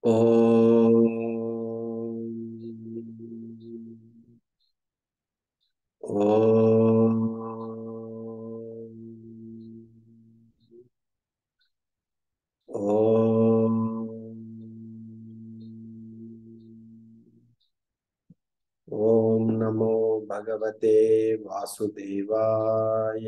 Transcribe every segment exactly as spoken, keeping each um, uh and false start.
ఓం ఓం ఓం ఓం నమో భగవతే వాసుదేవాయ.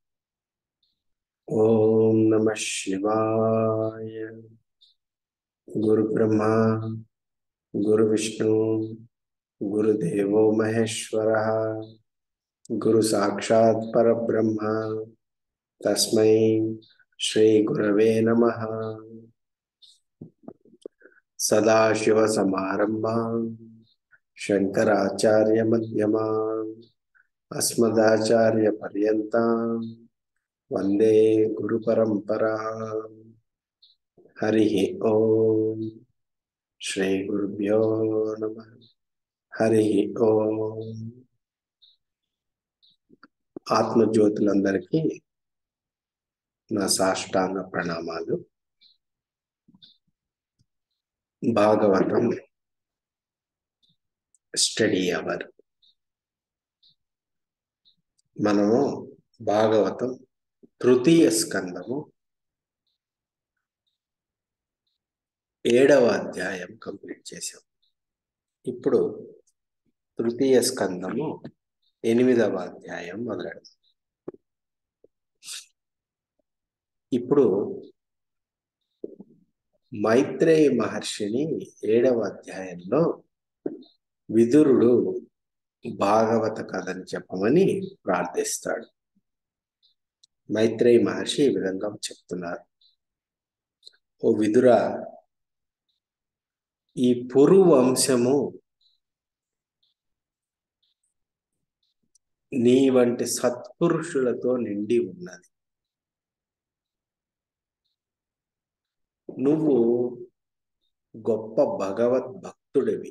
ఓం నమః శివాయ. గురు బ్రహ్మ గురు విష్ణు గురుదేవో మహేశ్వరః. గురు సాక్షాత్ పరబ్రహ్మ తస్మై శ్రీ గురవే నమః. సదాశివ సమారంభాం శంకరాచార్య మధ్యమాం అస్మదాచార్య పర్యంతం వందే గురు పరంపరాం. హరి ఓం. శ్రీ గురుభ్యో నమః. హరి ఓం. ఆత్మజ్యోతులందరికీ నా సాష్టాంగ ప్రణామాలు. Bhagavatam study hour. మనము భాగవతం తృతీయ స్కందము ఏడవ అధ్యాయం కంప్లీట్ చేశాం. ఇప్పుడు తృతీయ స్కందము ఎనిమిదవ అధ్యాయం మొదలెడదాం. ఇప్పుడు మైత్రేయ మహర్షిని ఏడవ అధ్యాయంలో విదురుడు భాగవత కథని చెప్పమని ప్రార్థిస్తాడు. మైత్రేయ మహర్షి ఈ విధంగా చెప్తున్నారు. ఓ విదుర, ఈ పురు వంశము నీ వంటి సత్పురుషులతో నిండి ఉన్నది. నువ్వు గొప్ప భగవద్భక్తుడివి.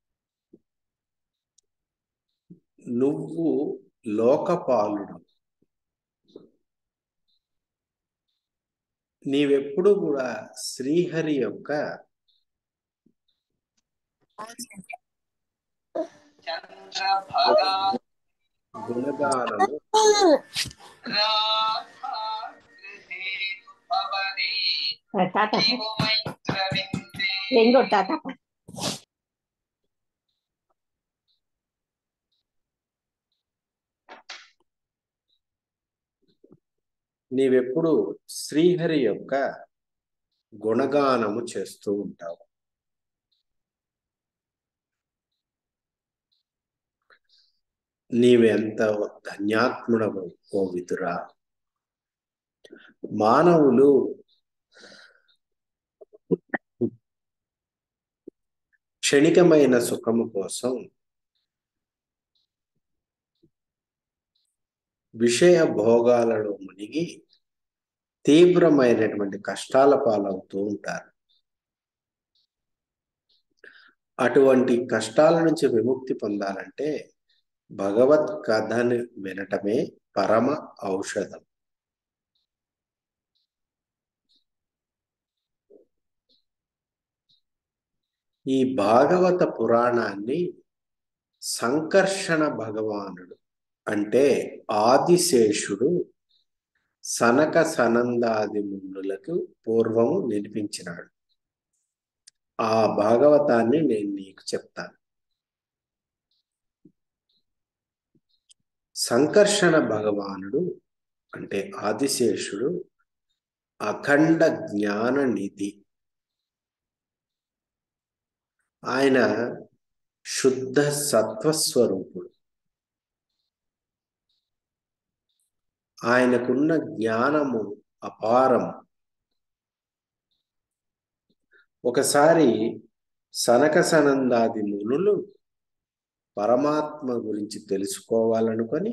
నువ్వు లోకపాలుడు. నీవెప్పుడు కూడా శ్రీహరి యొక్క గుణగానము నీవెప్పుడు శ్రీహరి యొక్క గుణగానము చేస్తూ ఉంటావు. నీవెంత ధన్యాత్ముడవు ఓ విదురా. మానవులు క్షణికమైన సుఖము కోసం విషయ భోగాలలో మునిగి తీవ్రమైనటువంటి కష్టాల పాలవుతూ ఉంటారు. అటువంటి కష్టాల నుంచి విముక్తి పొందాలంటే భగవత్ కథను వినటమే పరమ ఔషధం. ఈ భాగవత పురాణాన్ని సంకర్షణ భగవానుడు అంటే ఆదిశేషుడు సనక సనందాది మునులకు పూర్వము వినిపించినాడు. ఆ భాగవతాన్ని నేను నీకు చెప్తాను. సంకర్షణ భగవానుడు అంటే ఆదిశేషుడు అఖండ జ్ఞాన నిధి. ఆయన శుద్ధ సత్వస్వరూపుడు. ఆయనకున్న జ్ఞానము అపారం. ఒకసారి సనక సనందాది మునులు పరమాత్మ గురించి తెలుసుకోవాలనుకొని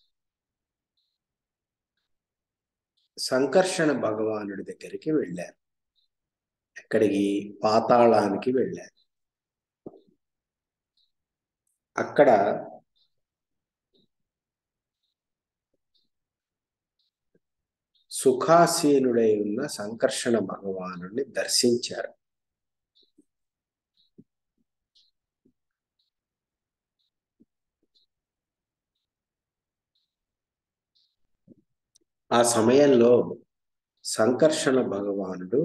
సంకర్షణ భగవానుడి దగ్గరికి వెళ్ళారు. ఎక్కడికి? పాతాళానికి వెళ్ళారు. అక్కడ సుఖాసీనుడై ఉన్న సంకర్షణ భగవానుడిని దర్శించారు. ఆ సమయంలో సంకర్షణ భగవానుడు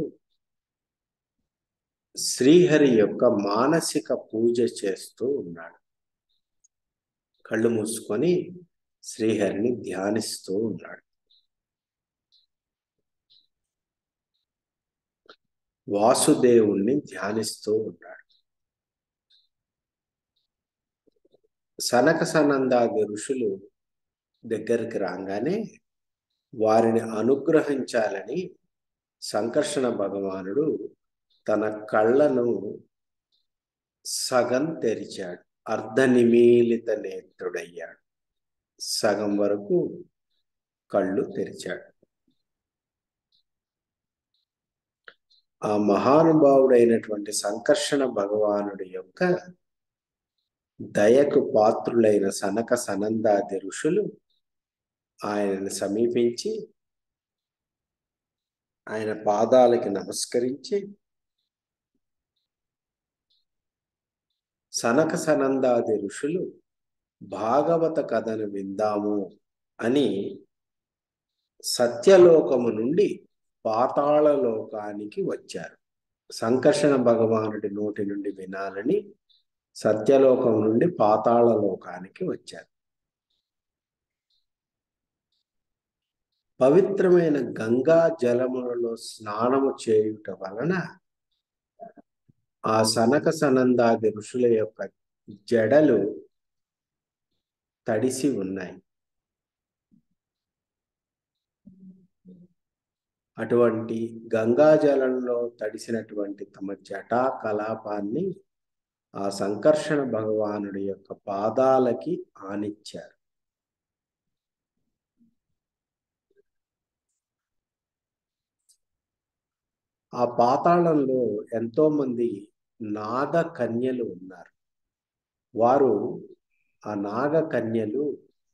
శ్రీహరి యొక్క మానసిక పూజ చేస్తూ ఉన్నాడు. కళ్ళు మూసుకొని శ్రీహరిని ధ్యానిస్తూ ఉన్నాడు. వాసుదేవుణ్ణి ధ్యానిస్తూ ఉన్నాడు. సనక సనందాది ఋషులు దగ్గరికి రాగానే వారిని అనుగ్రహించాలని సంకర్షణ భగవానుడు తన కళ్ళను సగం తెరిచాడు. అర్ధనిమీలిత నేత్రుడయ్యాడు. సగం వరకు కళ్ళు తెరిచాడు. ఆ మహానుభావుడైనటువంటి సంకర్షణ భగవానుడి యొక్క దయకు పాత్రులైన సనక సనందాది ఋషులు ఆయనను సమీపించి ఆయన పాదాలకి నమస్కరించి, సనక సనందాది ఋషులు భాగవత కథను విందాము అని సత్యలోకము నుండి పాతాళ లోకానికి వచ్చారు. సంకర్షణ భగవానుడి నోటి నుండి వినాలని సత్యలోకం నుండి పాతాళ లోకానికి వచ్చారు. పవిత్రమైన గంగా జలములలో స్నానము చేయుట వలన ఆ సనక సనందాది ఋషుల యొక్క జడలు తడిసి ఉన్నాయి. అటువంటి గంగాజలంలో తడిసినటువంటి తమ జటా కలాపాన్ని ఆ సంకర్షణ భగవానుడి యొక్క పాదాలకి ఆనిచ్చారు. ఆ పాతాళంలో ఎంతో మంది నాగ కన్యలు ఉన్నారు. వారు ఆ నాగ కన్యలు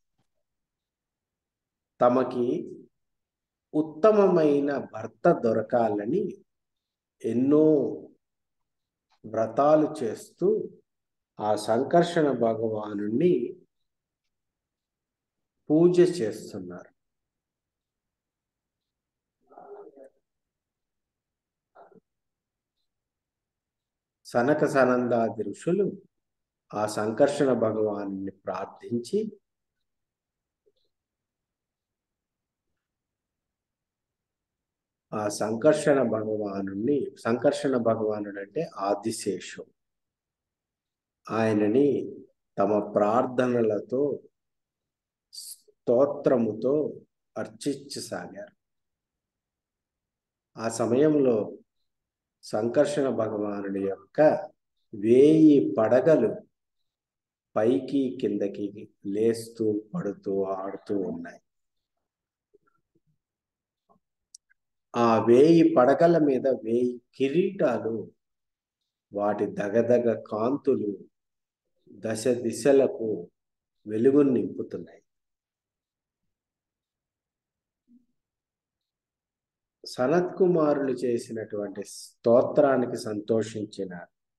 తమకి ఉత్తమమైన భర్త దొరకాలని ఎన్నో వ్రతాలు చేస్తూ ఆ సంకర్షణ భగవానుణ్ణి పూజ చేస్తున్నారు. సనక సనందాది ఋషులు ఆ సంకర్షణ భగవానుని ప్రార్థించి ఆ సంకర్షణ భగవానుని, సంకర్షణ భగవానుడు అంటే ఆదిశేషు, ఆయనని తమ ప్రార్థనలతో స్తోత్రముతో అర్చించసాగారు. ఆ సమయంలో సంకర్షణ భగవానుడి యొక్క వేయి పడగలు పైకి కిందకి లేస్తూ పడుతూ ఆడుతూ ఉన్నాయి. ఆ వేయి పడగల మీద వేయి కిరీటాలు, వాటి దగదగ కాంతులు దశ దిశలకు వెలుగును నింపుతున్నాయి. సనత్ కుమారులు చేసినటువంటి స్తోత్రానికి సంతోషించిన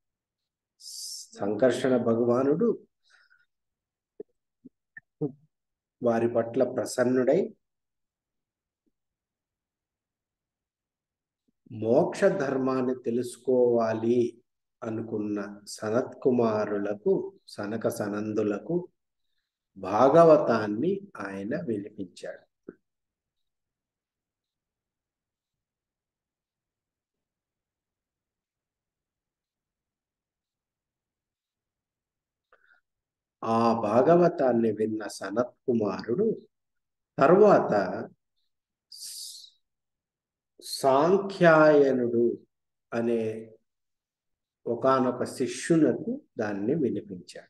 సంకర్షణ భగవానుడు వారి పట్ల ప్రసన్నుడై మోక్ష ధర్మాన్ని తెలుసుకోవాలి అనుకున్న సనత్ కుమారులకు, సనక సనందులకు భాగవతాన్ని ఆయన వినిపించాడు. ఆ భాగవతాన్ని విన్న సనత్ కుమారుడు తరువాత సాంఖ్యాయనుడు అనే ఒకానొక శిష్యునకు దాన్ని వినిపించాడు.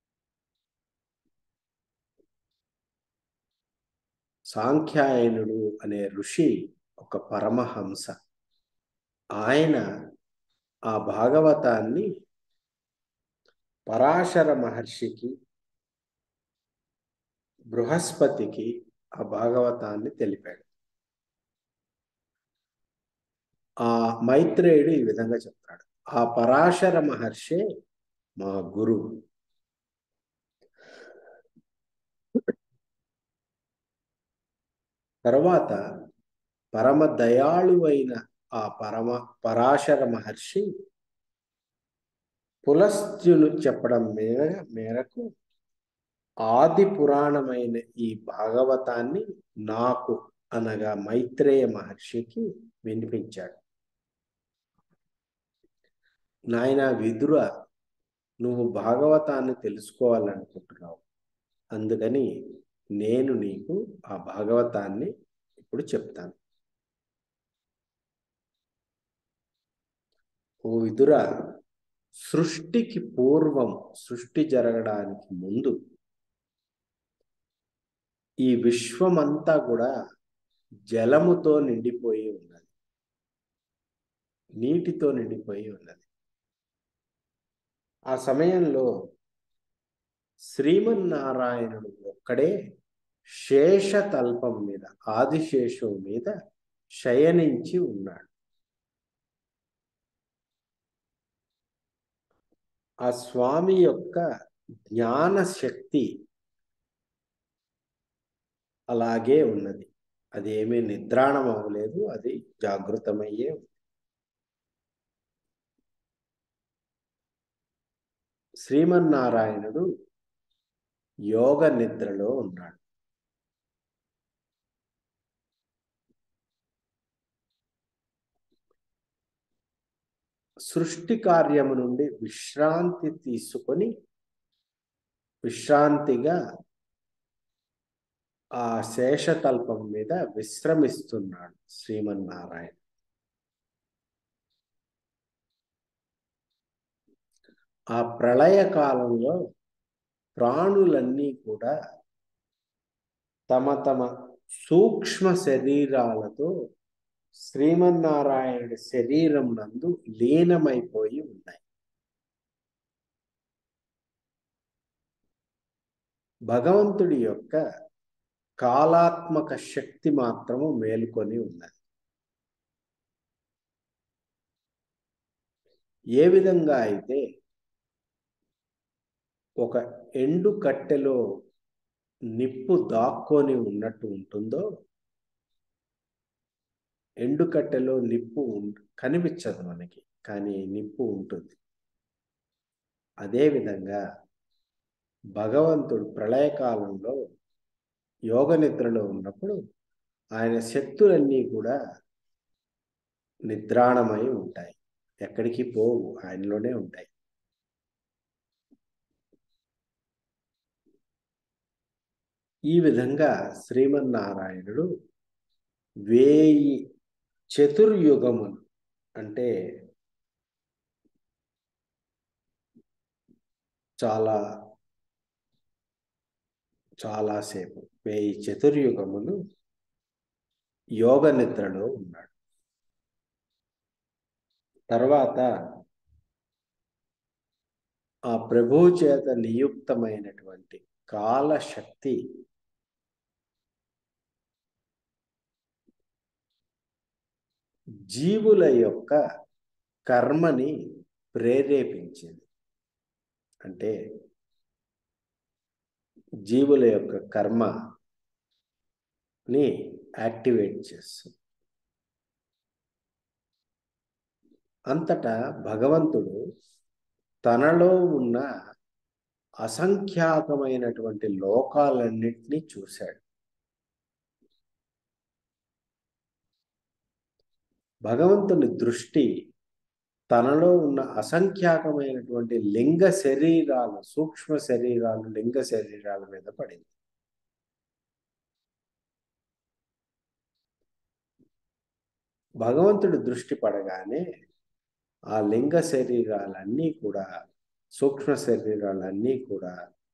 సాంఖ్యాయనుడు అనే ఋషి ఒక పరమహంస. ఆయన ఆ భాగవతాన్ని పరాశర మహర్షికి, బృహస్పతికి ఆ భాగవతాన్ని తెలిపాడు. ఆ మైత్రేయుడు ఈ విధంగా చెప్తాడు, ఆ పరాశర మహర్షి మా గురువు. తర్వాత పరమ దయాళువైన ఆ పరమ పరాశర మహర్షి పులస్త్యులు చెప్పడం మేర మేరకు ఆది పురాణమైన ఈ భాగవతాన్ని నాకు అనగా మైత్రేయ మహర్షికి వినిపించాడు. నాయన విదుర, నువ్వు భాగవతాన్ని తెలుసుకోవాలనుకుంటున్నావు, అందుకని నేను నీకు ఆ భాగవతాన్ని ఇప్పుడు చెప్తాను. ఓ విదుర, సృష్టికి పూర్వం, సృష్టి జరగడానికి ముందు ఈ విశ్వమంతా కూడా జలముతో నిండిపోయి ఉన్నది, నీటితో నిండిపోయి ఉన్నది. ఆ సమయంలో శ్రీమన్నారాయణుడు ఒక్కడే శేషతల్పం మీద, ఆదిశేషం మీద శయనించి ఉన్నాడు. ఆ స్వామి యొక్క జ్ఞాన శక్తి అలాగే ఉన్నది. అది ఏమీ నిద్రాణం అవ్వలేదు, అది జాగృతమయ్యే. శ్రీమన్నారాయణుడు యోగ నిద్రలో ఉన్నాడు. సృష్టి కార్యము నుండి విశ్రాంతి తీసుకొని విశ్రాంతిగా ఆ శేషతల్పం మీద విశ్రమిస్తున్నాడు శ్రీమన్నారాయణ. ఆ ప్రళయ కాలంలో ప్రాణులన్నీ కూడా తమ తమ సూక్ష్మ శరీరాలతో శ్రీమన్నారాయణుడి శరీరం నందు లీనమైపోయి ఉన్నాయి. భగవంతుడి యొక్క కాలాత్మక శక్తి మాత్రము మేలుకొని ఉన్నది. ఏ విధంగా అయితే ఒక ఎండు కట్టెలో నిప్పు దాక్కొని ఉన్నట్టు ఉంటుందో, ఎండు కట్టెలో నిప్పు కనిపించదు మనకి, కానీ నిప్పు ఉంటుంది. అదేవిధంగా భగవంతుడు ప్రళయకాలంలో యోగ నిద్రలో ఉన్నప్పుడు ఆయన శక్తులన్నీ కూడా నిద్రాణమై ఉంటాయి, ఎక్కడికి పోవు, ఆయనలోనే ఉంటాయి. ఈ విధంగా శ్రీమన్నారాయణుడు వేయి చతుర్యుగములు, అంటే చాలా చాలాసేపు, వేయి చతుర్యుగములు యోగ నిద్రలో ఉన్నాడు. తర్వాత ఆ ప్రభువు చేత నియుక్తమైనటువంటి కాలశక్తి జీవుల యొక్క కర్మని ప్రేరేపించింది. అంటే జీవుల యొక్క కర్మని యాక్టివేట్ చేస్తుంది. అంతటా భగవంతుడు తనలో ఉన్న అసంఖ్యాకమైనటువంటి లోకాలన్నింటినీ చూశాడు. భగవంతుని దృష్టి తనలో ఉన్న అసంఖ్యాకమైనటువంటి లింగ శరీరాలు, సూక్ష్మ శరీరాలు, లింగ శరీరాల మీద పడింది. భగవంతుడి దృష్టి పడగానే ఆ లింగ శరీరాలన్నీ కూడా, సూక్ష్మ శరీరాలన్నీ కూడా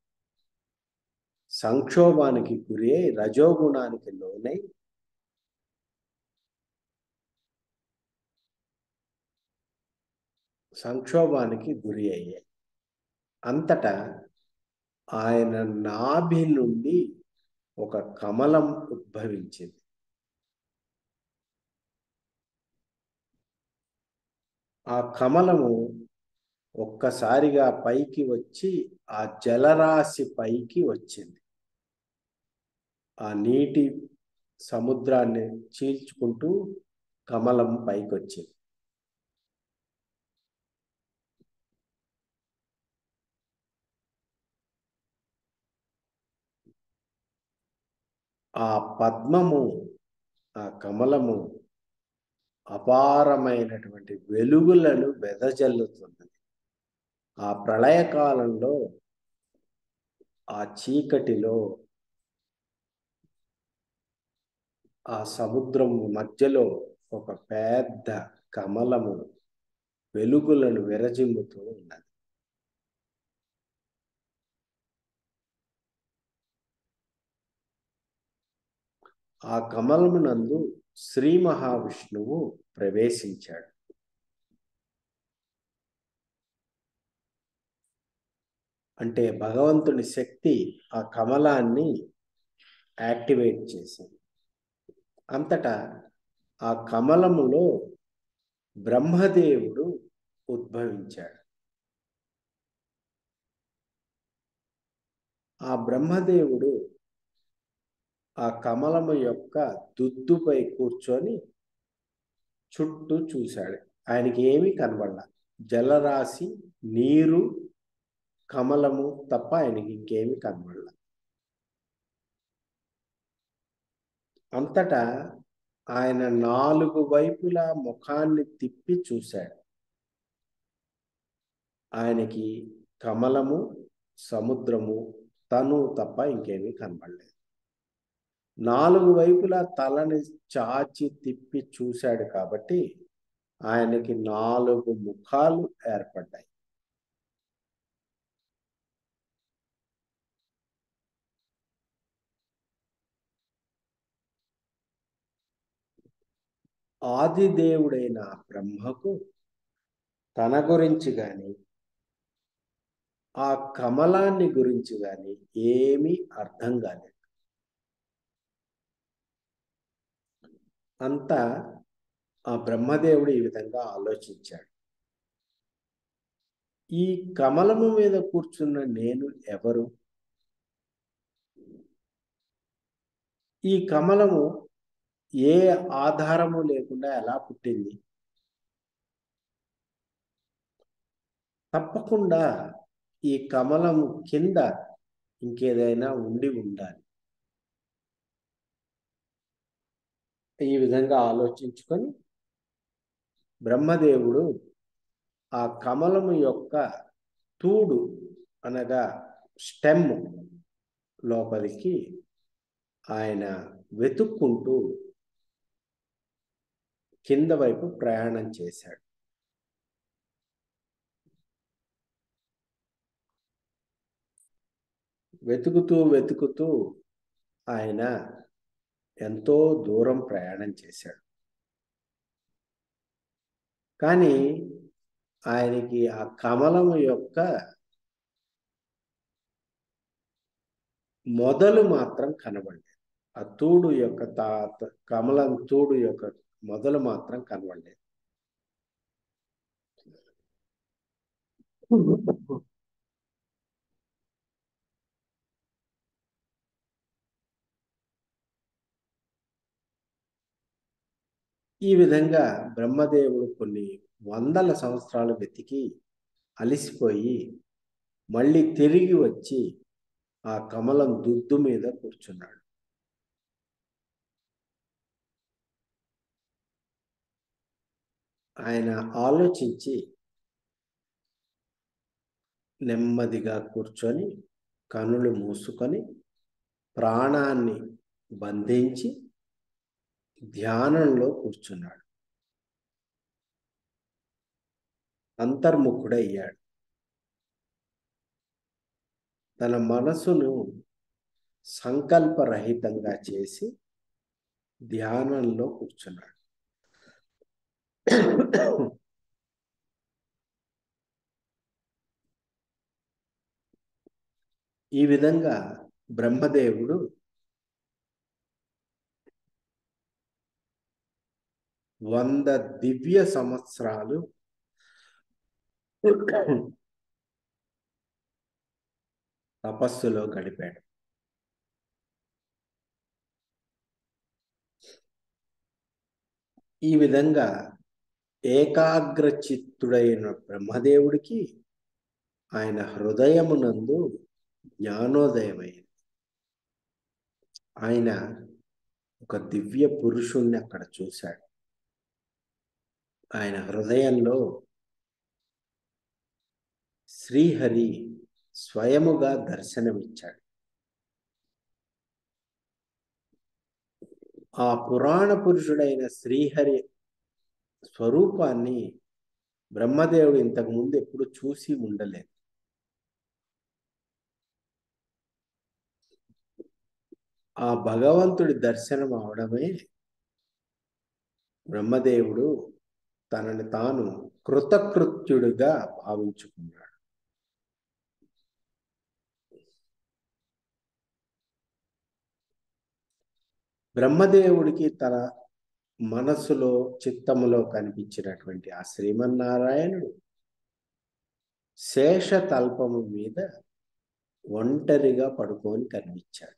సంక్షోభానికి గురి అయి రజోగుణానికి లోనై సంక్షోభానికి గురి అయ్యాయి. అంతటా ఆయన నాభి నుండి ఒక కమలం ఉద్భవించింది. ఆ కమలము ఒక్కసారిగా పైకి వచ్చి ఆ జలరాశి పైకి వచ్చింది. ఆ నీటి సముద్రాన్ని చీల్చుకుంటూ కమలం పైకొచ్చింది. ఆ పద్మము, ఆ కమలము అపారమైనటువంటి వెలుగులను వెదజల్లుతున్నది. ఆ ప్రళయకాలంలో, ఆ చీకటిలో, ఆ సముద్రం మధ్యలో ఒక పెద్ద కమలము వెలుగులను విరజిమ్ముతూ ఉన్నది. ఆ కమలమునందు శ్రీ మహావిష్ణువు ప్రవేశించాడు. అంటే భగవంతుని శక్తి ఆ కమలాన్ని యాక్టివేట్ చేసింది. అంతటా ఆ కమలములో బ్రహ్మదేవుడు ఉద్భవించాడు. ఆ బ్రహ్మదేవుడు ఆ కమలము యొక్క దుద్దుపై కూర్చొని చుట్టూ చూశాడు. ఆయనకి ఏమీ కనబడలా. జలరాశి, నీరు, కమలము తప్ప ఆయనకి ఇంకేమీ కనబడలా. అంతటా ఆయన నాలుగు వైపులా ముఖాన్ని తిప్పి చూశాడు. ఆయనకి కమలము, సముద్రము, తను తప్ప ఇంకేమీ కనబడలేదు. నాలుగు వైపులా తలని చాచి తిప్పి చూశాడు కాబట్టి ఆయనకి నాలుగు ముఖాలు ఏర్పడ్డాయి. ఆదిదేవుడైన బ్రహ్మకు తన గురించి కానీ, ఆ కమలాన్ని గురించి కానీ ఏమీ అర్థం కాలేదు. అంతా ఆ బ్రహ్మదేవుడు ఈ విధంగా ఆలోచించాడు. ఈ కమలము మీద కూర్చున్న నేను ఎవరు? ఈ కమలము ఏ ఆధారము లేకుండా ఎలా పుట్టింది? తప్పకుండా ఈ కమలము కింద ఇంకేదైనా ఉండి ఉండాలి. ఈ విధంగా ఆలోచించుకొని బ్రహ్మదేవుడు ఆ కమలము యొక్క తూడు అనగా స్టెమ్ లోపలికి ఆయన వెతుక్కుంటూ కింద వైపు ప్రయాణం చేశాడు. వెతుకుతూ వెతుకుతూ ఆయన ఎంతో దూరం ప్రయాణం చేశాడు. కానీ ఆయనకి ఆ కమలము యొక్క మొదలు మాత్రం కనబడలేదు. ఆ తూడు యొక్క తా కమలం తూడు యొక్క మొదలు మాత్రం కనబడలేదు. ఈ విధంగా బ్రహ్మదేవుడు కొన్ని వందల సంవత్సరాలు వెతికి అలిసిపోయి మళ్ళీ తిరిగి వచ్చి ఆ కమలం దుద్దు మీద కూర్చున్నాడు. ఆయన ఆలోచించి నెమ్మదిగా కూర్చొని కనులు మూసుకొని ప్రాణాన్ని బంధించి ధ్యానంలో కూర్చున్నాడు. అంతర్ముఖుడయ్యాడు. తన మనసును సంకల్పరహితంగా చేసి ధ్యానంలో కూర్చున్నాడు. ఈ విధంగా బ్రహ్మదేవుడు వంద దివ్య సంవత్సరాలు తపస్సులో గడిపాడు. ఈ విధంగా ఏకాగ్ర చిత్తుడైన బ్రహ్మదేవుడికి ఆయన హృదయమునందు జ్ఞానోదయమైంది. ఆయన ఒక దివ్య పురుషుణ్ణి అక్కడ చూశాడు. ఆయన హృదయంలో శ్రీహరి స్వయముగా దర్శనమిచ్చాడు. ఆ పురాణ పురుషుడైన శ్రీహరి స్వరూపాన్ని బ్రహ్మదేవుడు ఇంతకు ముందు ఎప్పుడు చూసి ఉండలేదు. ఆ భగవంతుడి దర్శనం అవడమే బ్రహ్మదేవుడు తనని తాను కృతకృత్యుడిగా భావించుకున్నాడు. బ్రహ్మదేవుడికి తన మనసులో చిత్తములో కనిపించినటువంటి ఆ శ్రీమన్నారాయణుడు శేషతల్పము మీద ఒంటరిగా పడుకొని కనిపించాడు.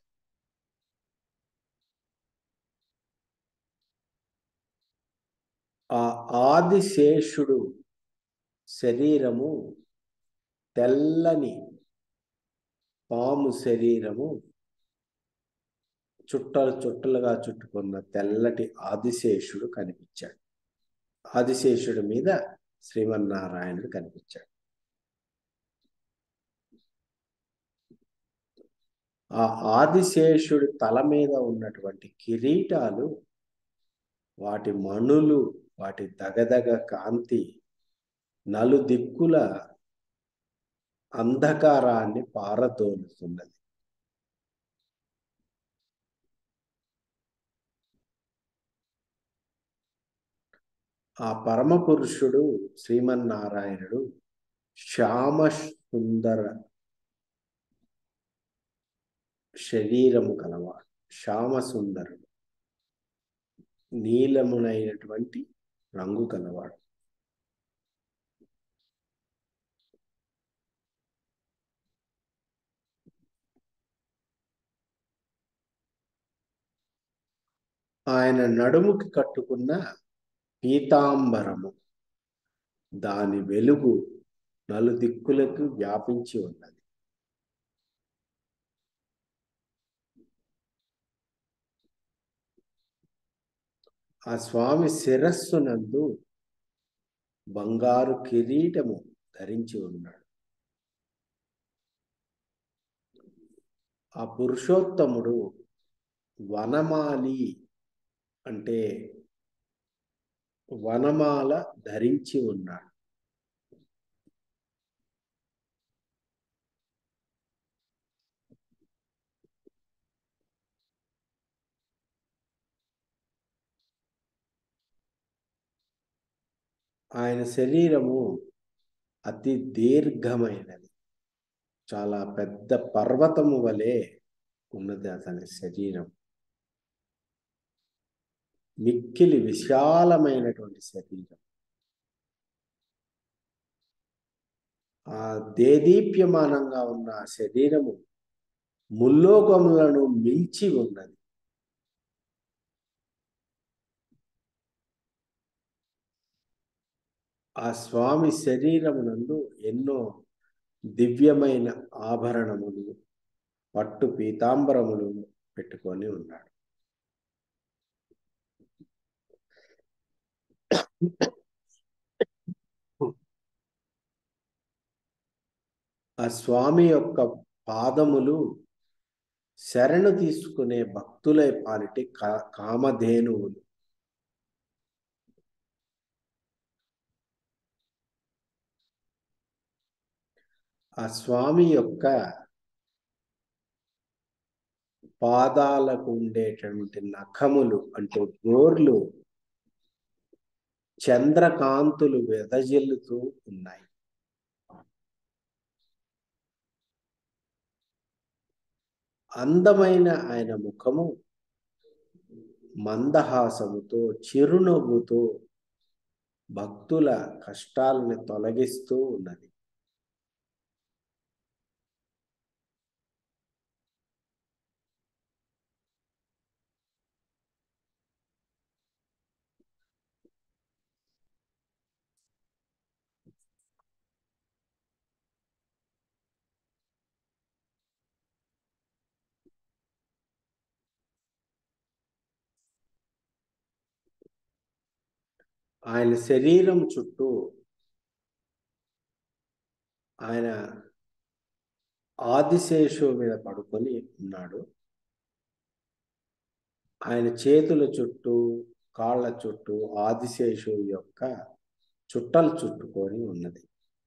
ఆ ఆదిశేషుడు శరీరము తెల్లని పాము శరీరము, చుట్టలు చుట్టలుగా చుట్టుకున్న తెల్లటి ఆదిశేషుడు కనిపించాడు. ఆదిశేషుడి మీద శ్రీమన్నారాయణుడు కనిపించాడు. ఆ ఆదిశేషుడి తల మీద ఉన్నటువంటి కిరీటాలు, వాటి మణులు, వాటి దగదగ కాంతి నలుదిక్కుల అంధకారాన్ని పారదోలుతున్నది. ఆ పరమ పురుషుడు శ్రీమన్నారాయణుడు శ్యామ సుందర శరీరము కలవాడు, శ్యామ సుందరుడు, నీలమునైనటువంటి రంగు కలవాడు. ఆయన నడుముకి కట్టుకున్న పీతాంబరము, దాని వెలుగు నలుదిక్కులకు వ్యాపించి ఉన్నది. ఆ స్వామి శిరస్సునందు బంగారు కిరీటము ధరించి ఉన్నాడు. ఆ పురుషోత్తముడు వనమాలి అంటే వనమాల ధరించి ఉన్నాడు. ఆయన శరీరము అతి దీర్ఘమైనది, చాలా పెద్ద పర్వతము వలె ఉన్నది అతని శరీరం. మిక్కిలి విశాలమైనటువంటి శరీరం. ఆ దేదీప్యమానంగా ఉన్న ఆ శరీరము ముల్లోకములను మించి ఉన్నది. ఆ స్వామి శరీరమునందు ఎన్నో దివ్యమైన ఆభరణములు, పట్టు పీతాంబరములు పెట్టుకొని ఉన్నాడు. ఆ స్వామి యొక్క పాదములు శరణు తీసుకునే భక్తుల పాలిటి కా కామధేనువులు. ఆ స్వామి యొక్క పాదాలకు ఉండేటువంటి నఖములు అంటే గోర్లు చంద్రకాంతులు వెదజల్లుతూ ఉన్నాయి. అందమైన ఆయన ముఖము మందహాసముతో, చిరునవ్వుతో భక్తుల కష్టాలను తొలగిస్తూ ఉన్నది. ఆయన శరీరం చుట్టూ ఆయన ఆదిశేషు మీద పడుకొని ఉన్నాడు. ఆయన చేతుల చుట్టూ కాళ్ళ చుట్టూ ఆదిశేషు యొక్క చుట్టలు చుట్టుకొని ఉన్నది.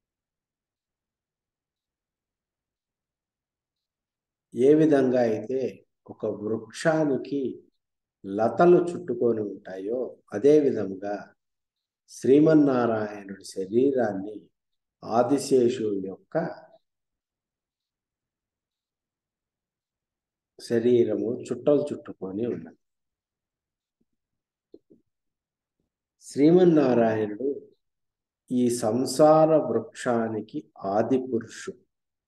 ఏ విధంగా అయితే ఒక వృక్షానికి లతలు చుట్టుకొని ఉంటాయో అదే విధంగా శ్రీమన్నారాయణుడి శరీరాన్ని ఆదిశేషు యొక్క శరీరము చుట్టలు చుట్టుకొని ఉన్నది. శ్రీమన్నారాయణుడు ఈ సంసార వృక్షానికి ఆది పురుషుడు.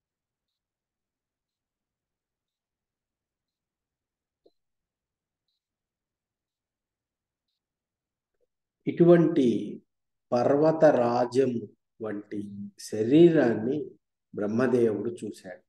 ఇటువంటి పర్వతరాజం వంటి శరీరాన్ని బ్రహ్మదేవుడు చూశాడు.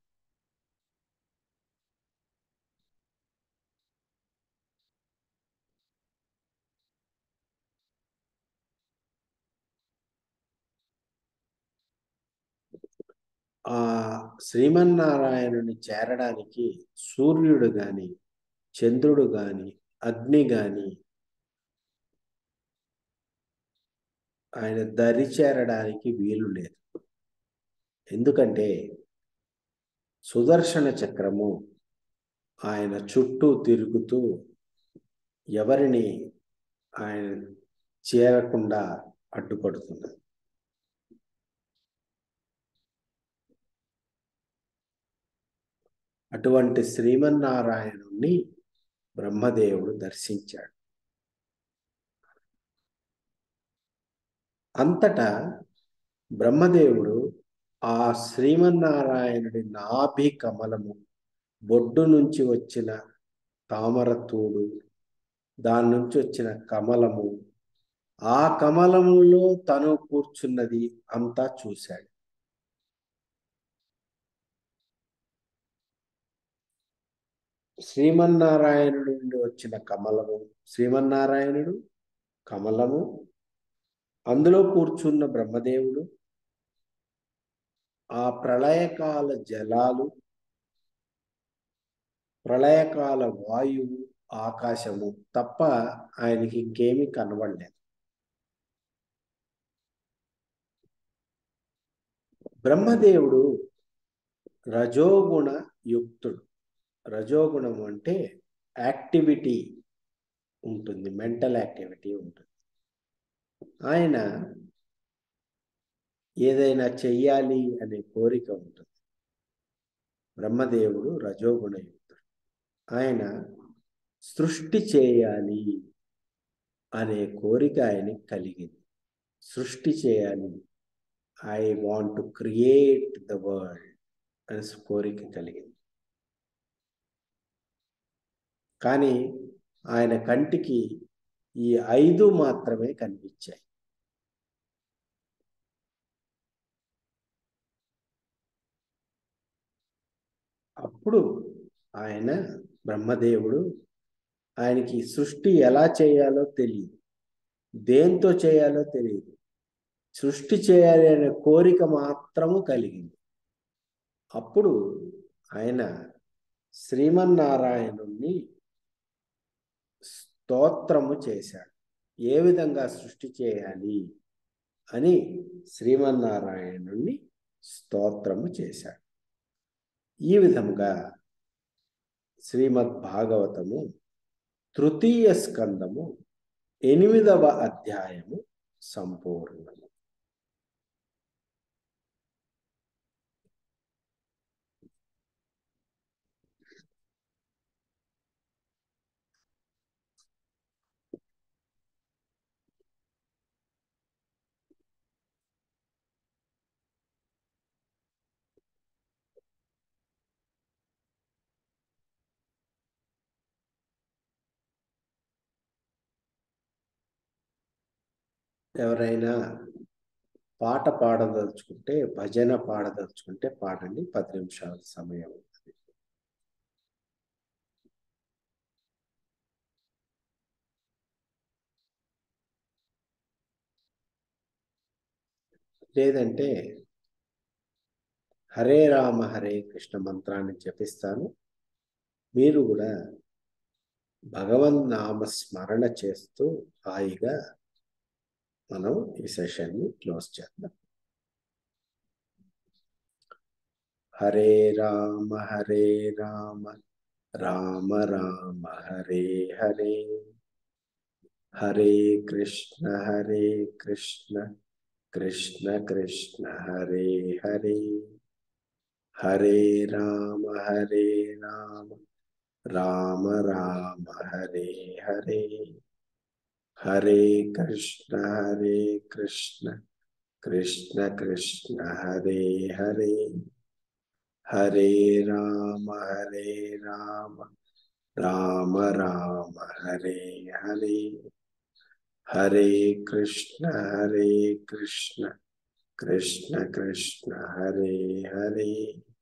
ఆ శ్రీమన్నారాయణుని చేరడానికి సూర్యుడు గాని చంద్రుడు గాని అగ్ని గాని ఆయన దరి చేరడానికి వీలు లేదు. ఎందుకంటే సుదర్శన చక్రము ఆయన చుట్టూ తిరుగుతూ ఎవరిని ఆయన చేరకుండా అడ్డుపడుతున్నది. అటువంటి శ్రీమన్నారాయణుణ్ణి బ్రహ్మదేవుడు దర్శించాడు. అంతటా బ్రహ్మదేవుడు ఆ శ్రీమన్నారాయణుడి నాభి కమలము, బొడ్డు నుంచి వచ్చిన తామరతూడు, దాని నుంచి వచ్చిన కమలము, ఆ కమలములో తను కూర్చున్నది అంతా చూశాడు. శ్రీమన్నారాయణుడి నుండి వచ్చిన కమలము, శ్రీమన్నారాయణుడు కమలము, అందులో కూర్చున్న బ్రహ్మదేవుడు, ఆ ప్రళయకాల జలాలు, ప్రళయకాల వాయువు, ఆకాశము తప్ప ఆయనకి ఇంకేమీ కనబడలేదు. బ్రహ్మదేవుడు రజోగుణ యుక్తుడు. రజోగుణం అంటే యాక్టివిటీ ఉంటుంది, మెంటల్ యాక్టివిటీ ఉంటుంది. ఆయన ఏదైనా చెయ్యాలి అనే కోరిక ఉంటుంది. బ్రహ్మదేవుడు రజోగుణ యుక్తుడు. ఆయన సృష్టి చేయాలి అనే కోరిక ఆయనకి కలిగింది. సృష్టి చేయాలి, I want to create the world అనే కోరిక కలిగింది. కానీ ఆయన కంటికి ఈ ఐదు మాత్రమే కనిపించాయి. అప్పుడు ఆయన బ్రహ్మదేవుడు ఆయనకి సృష్టి ఎలా చేయాలో తెలియదు, దేంతో చేయాలో తెలియదు, సృష్టి చేయాలి అనే కోరిక మాత్రము కలిగింది. అప్పుడు ఆయన శ్రీమన్నారాయణుణ్ణి స్తోత్రము చేశాడు. ఏ విధంగా సృష్టి చేయాలి అని శ్రీమన్నారాయణుణ్ణి స్తోత్రము చేశాడు. ఈ విధంగా శ్రీమద్ భాగవతము తృతీయ స్కందము ఎనిమిదవ అధ్యాయము సంపూర్ణము. ఎవరైనా పాట పాడదలుచుకుంటే, భజన పాడదలుచుకుంటే పాడండి. పది నిమిషాల సమయం ఉంటుంది. లేదంటే హరే రామ హరే కృష్ణ మంత్రాన్ని జపిస్తాను. మీరు కూడా భగవన్ నామ స్మరణ చేస్తూ హాయిగా మనం ఈ సెషన్ని క్లోజ్ చేద్దాం. హరే రామ హరే రామ రామ రామ హరే హరే, హరే కృష్ణ హరే కృష్ణ కృష్ణ కృష్ణ హరే హరే, హరే రామ హరే రామ రామ రామ హరే హరే, హరే కృష్ణ హరే కృష్ణ కృష్ణ కృష్ణ హరే హరే, హరే రామ హరే రామ రామ రామ హరే హరే, హరే కృష్ణ హరే కృష్ణ కృష్ణ కృష్ణ హరే హరే,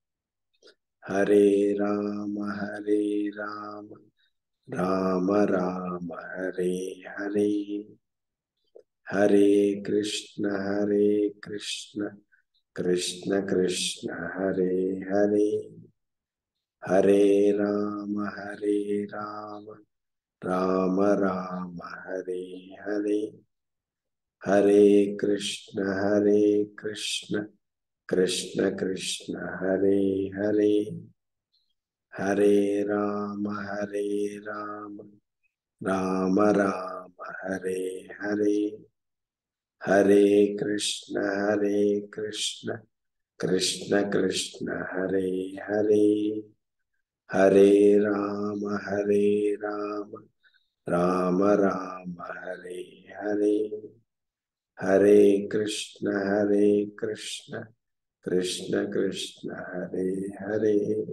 హరే రామ హరే రామ రామ రామ హరే హరే, హరే కృష్ణ హరే కృష్ణ కృష్ణ కృష్ణ హరే హరే, హరే రామ హరే రామ రామ రామ హరే హరే, హరే కృష్ణ హరే కృష్ణ కృష్ణ కృష్ణ హరే హరే, హరే రామ హరే రామ రామ రామ హరే హరే, హరే కృష్ణ హరే కృష్ణ కృష్ణ కృష్ణ హరే హరే, హరే రామ హరే రామ రామ రామ హరే హరే, హరే కృష్ణ హరే కృష్ణ కృష్ణ కృష్ణ హరే హరే,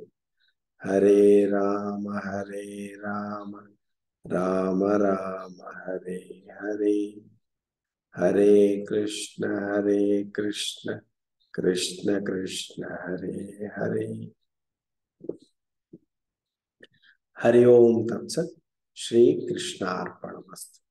హరే రామ హరే రామ రామ రామ హరే హరే, హరే కృష్ణ హరే కృష్ణ కృష్ణ కృష్ణ హరే హరే. హరి ఓం తత్సత్. శ్రీ కృష్ణార్పణమస్తు.